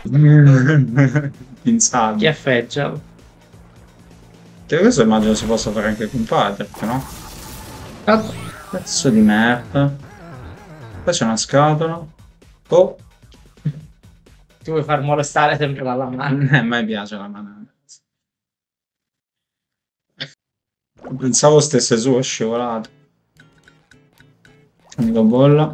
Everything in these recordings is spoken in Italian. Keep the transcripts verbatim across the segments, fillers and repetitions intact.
Pinzato. Chi affeggia? Che questo immagino si possa fare anche con Patrick, no? Ah, Pezzo di merda. Qua c'è una scatola. Oh, ti vuoi far molestare sempre dalla mano? a me piace la banana. Pensavo stesse su, è scivolato. Amico bolla.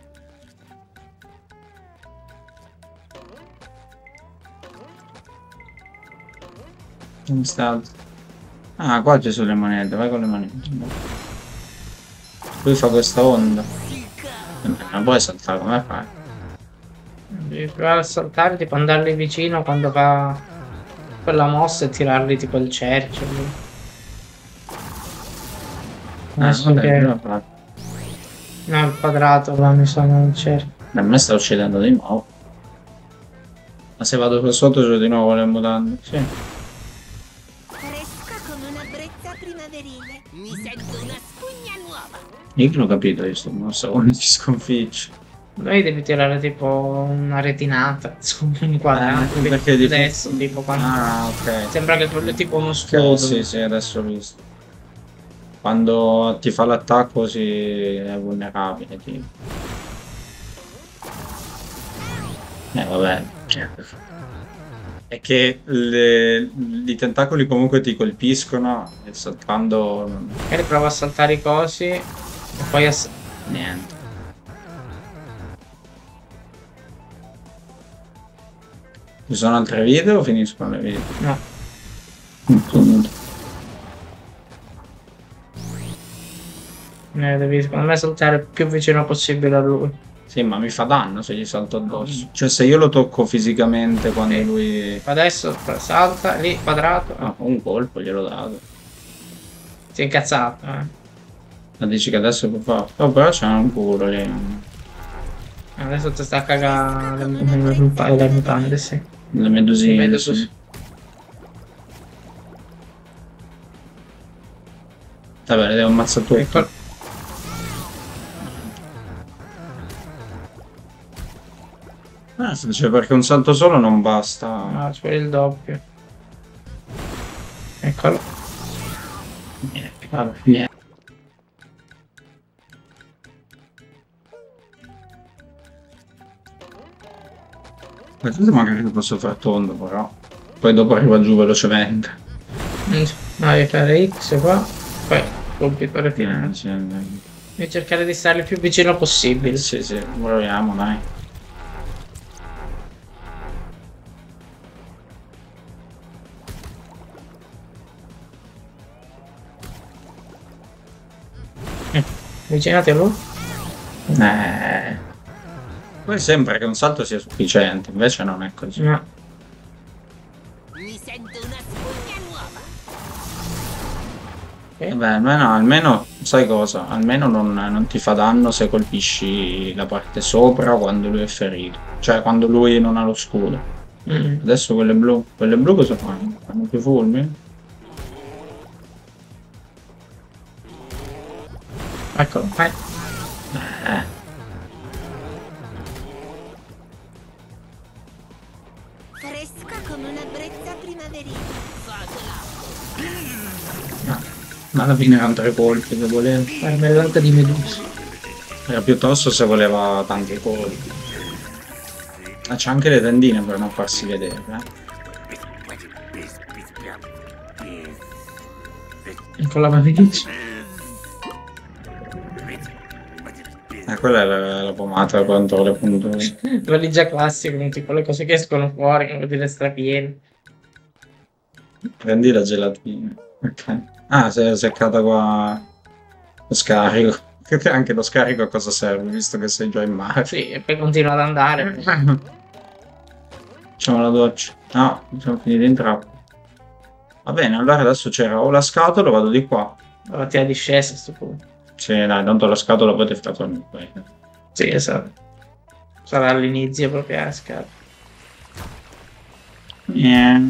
Dove sta? Ah, qua ci sono le monete, vai con le monete. Lui fa questa onda. Non puoi saltare, come fai? Devi provare a saltare, tipo andarli vicino quando fa quella mossa e tirarli tipo il cerchio. Ah, Adesso vabbè, che... però fa- No, il quadrato, là mi sono il cerchio. A me sta uccidendo di nuovo. Ma se vado qua sotto c'ho di nuovo le mutande. Sì. Fresca come una brezza primaverile. Mi sento una spugna nuova. Io che l'ho capito, io sto, non so come ti sconficci. Noi devi tirare tipo una retinata, insomma, un quadrato. Eh, perché di- adesso, tipo quando... Ah, ok. Sembra che quello è tipo uno scudo. Ok, sì, sì, adesso ho visto. Quando ti fa l'attacco si è vulnerabile, tipo. Eh, vabbè. È che le- i tentacoli comunque ti colpiscono e saltando... Magari prova a saltare i cosi e poi a... niente. Ci sono altre video o finiscono le video? No, Appunto. eh, devi secondo me saltare il più vicino possibile a lui. Sì, ma mi fa danno se gli salto addosso. Cioè, se io lo tocco fisicamente quando Sì. lui... Adesso salta, lì, quadrato. Ah, un colpo glielo dato. Si è incazzato, eh. Ma dici che adesso può fare? Oh, però c'è un culo lì. Adesso ti sta a cagare le, le, le, le mutande, sì. Le medusine. Vedo sì. così. Vabbè, le devo ammazzare tutto. Ecco. Eh, cioè, perché un salto solo non basta. Ah, c'è il doppio. Eccolo. Niente, vabbè, niente. Questo magari lo posso fare tondo, però. Poi dopo arriva giù velocemente. Mm, no, devi fare X qua. Poi subito alla fine. Eh, sì, Devi cercare di stare il più vicino possibile. sì, sì, proviamo, dai. Avvicinati a lui. Eh. Poi sembra che un salto sia sufficiente, invece non è così. No. Mi sento una spugna nuova. Ok. Beh, almeno, almeno, sai cosa? Almeno non, non ti fa danno se colpisci la parte sopra quando lui è ferito. Cioè, quando lui non ha lo scudo. Mm. Adesso quelle blu. Quelle blu cosa fanno? Fanno più fulmini? Eccolo, vai. Eh. Fresca come una brezza primaverile. No. Ma alla fine erano tre colpi che voleva. Marmellata di medusa. Era piuttosto se voleva tanti colpi. Ma c'ha anche le tendine per non farsi vedere, eh. Con la matrice. Eh, quella è la, la pomata contro le punture. Valigia classica, tipo le cose che escono fuori, non vuol dire strapiene. Prendi la gelatina. Ok. Ah, si è seccata qua lo scarico. Anche lo scarico a cosa serve, visto che sei già in mare? Sì, e poi continua ad andare. Facciamo la doccia. No, siamo finiti in trappola. Va bene, allora adesso c'era o la scatola o vado di qua. La tira discesa a sto punto. Sì, dai, tanto la scatola poi ti sta tornando. Sì, esatto. Sarà all'inizio proprio a scatola. Yeah.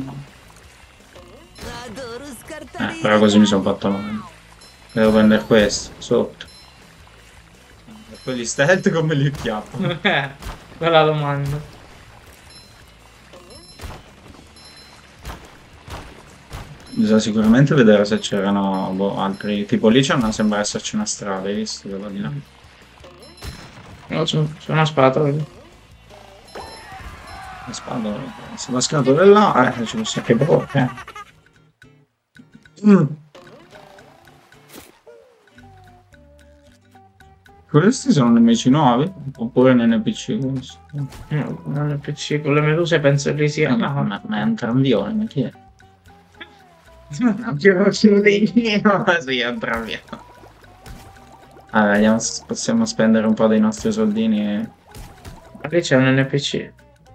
Adoro scartare. Eh, però così mi sono fatto male. Devo prendere questo, sotto. E poi gli stealth come li chiappo. Quella la domanda. Bisogna sicuramente vedere se c'erano boh, altri. Tipo lì c'è una, sembra esserci una strada, hai visto? Quello di là. No, c'è c'è una spada, vedi? La spada, se la scatola è là, eh, ci possiamo che bocca. Mm. Questi sono nemici nuovi? Oppure N P C questi? No, non è P C, con le meduse penso che sia. Eh, No, ma, ma è un tramvione, ma chi è? Che non ce lo dico, ma sì, è un tramvione. Allora, vediamo se possiamo spendere un po' dei nostri soldini e... ma lì c'è un N P C.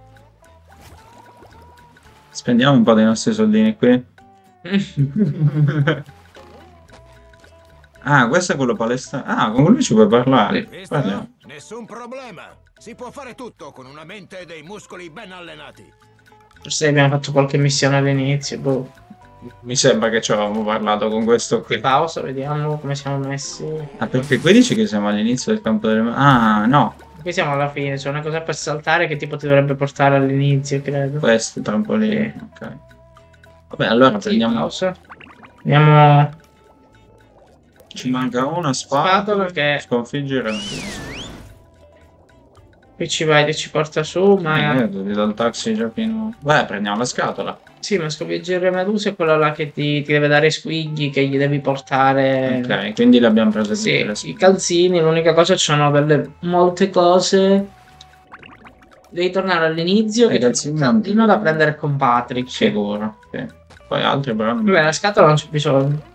Spendiamo un po' dei nostri soldini qui. Ah, questo è quello palestra. Ah, con lui ci puoi parlare. Visto? Nessun problema. Si può fare tutto con una mente e dei muscoli ben allenati. Forse abbiamo fatto qualche missione all'inizio, boh. Mi sembra che ci avevamo parlato con questo qui. Pausa, vediamo come siamo messi. Ah, perché qui dici che siamo all'inizio del campo delle... Ah, no. Qui siamo alla fine, c'è una cosa per saltare che tipo ti dovrebbe portare all'inizio, credo. Questo, trampolino. Sì. Ok. Vabbè, allora Sì, prendiamo... pausa. Andiamo... Ci manca una spada. Spatola che... Sconfiggere. Qui ci vai e ci porta su, ma... Eh, devi dal taxi già pieno... Beh, prendiamo la scatola. Sì, ma sconfiggere Medusa è quella là che ti, ti deve dare squigli, che gli devi portare... Ok, quindi le abbiamo prese Sì, tutte le i spade. calzini, l'unica cosa c'hanno delle molte cose. Devi tornare all'inizio Eh, che i c'è calzini un non- calzino da prendere con Patrick. Sicuro. Sì. Poi altri però... non- Vabbè, la scatola non c'è bisogno.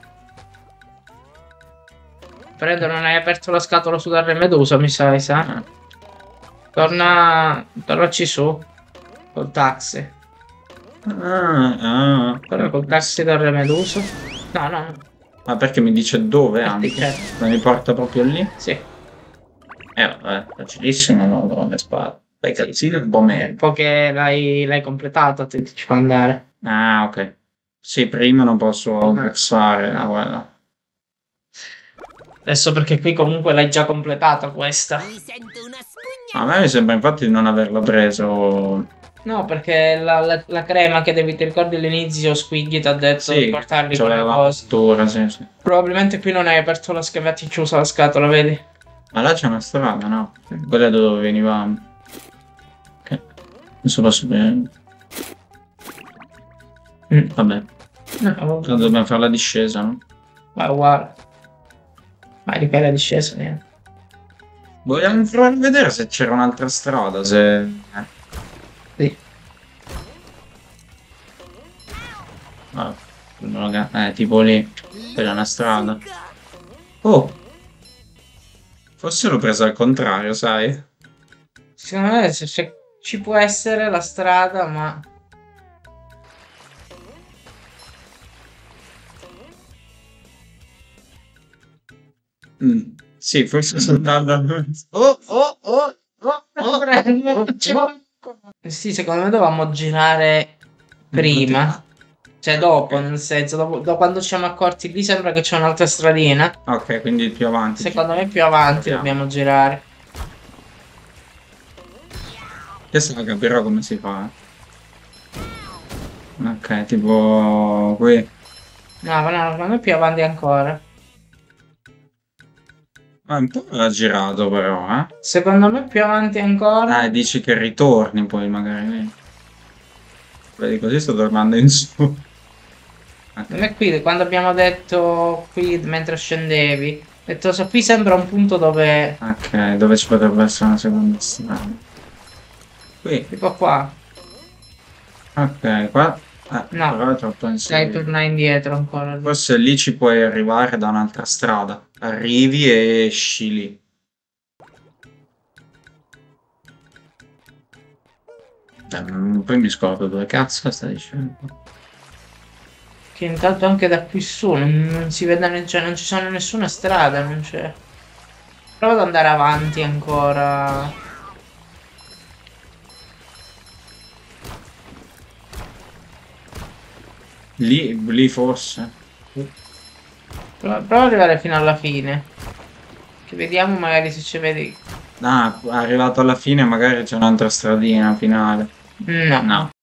Prendo, non hai aperto la scatola su Darre Medusa, mi sa, sa? Eh. Torna... Tornaci su. Col taxi. Ah, ah. Torna col taxi Darre Medusa. No, no, no. Ma perché mi dice dove Eh, anche? certo. Ma mi porta proprio lì? Sì. Eh vabbè, facilissimo, no, no, le spade. Poi i calzini un po' Un meno. po' che l'hai l'hai completato, ti ti ci fa andare. Ah, ok. Sì, prima non posso Eh. versare, No. no, guarda. Adesso perché qui comunque l'hai già completata questa. Mi sento una A spugna. me mi sembra infatti di non averlo preso. No, perché la, la- la crema che devi, ti ricordi all'inizio, Squiggy ti ha detto di Sì, portarli c'aveva quelle la cose. cottura, sì, sì. Probabilmente qui non hai aperto la schiavetta chiusa la scatola, vedi? Ma là c'è una strada, no? Quella è da dove venivamo. Ok. Adesso posso vedere. Mm. Vabbè, No, tanto dobbiamo fare la discesa, no? ma uguale. Ma di quella discesa niente. Vogliamo provare a vedere se c'era un'altra strada, se... Sì. Ah, quello che- eh, tipo lì. Quella è una strada. Oh! Forse l'ho presa al contrario, sai? Secondo me se- se- ci può essere la strada, ma... Mm, sì, forse soltanto... Oh, oh, oh, oh, oh, Prego, ci oh. vuole- Sì, secondo me dovevamo girare prima. Cioè dopo, nel senso, dopo, da quando ci siamo accorti lì sembra che c'è un'altra stradina. Ok, quindi più avanti. Secondo me più avanti Proviamo. dobbiamo girare. Adesso non capirò come si fa. Ok, tipo qui. No, ma no, secondo me più avanti ancora. Ma un po' l'ha girato però, eh? Secondo me più avanti ancora. Ah, dici che ritorni poi magari. Vedi, così sto tornando in su. Non è qui, quando abbiamo detto qui mentre scendevi. Ho detto, so, qui sembra un punto dove... Ok, dove ci potrebbe essere una seconda strada. Qui. Tipo qua. Ok, qua. Eh, No. però è troppo in su. Dai, tornare indietro ancora. Forse lì ci puoi arrivare da un'altra strada. Arrivi e esci lì. Eh, mm, poi mi scordo dove cazzo sta dicendo. Che intanto anche da qui su non, non si vede, ne- cioè non ci sono nessuna strada, non c'è. Prova ad andare avanti ancora. Lì, lì forse. Prova, prova ad arrivare fino alla fine. Che vediamo magari se ci vedi. Ah, arrivato alla fine magari c'è un'altra stradina finale. No. No.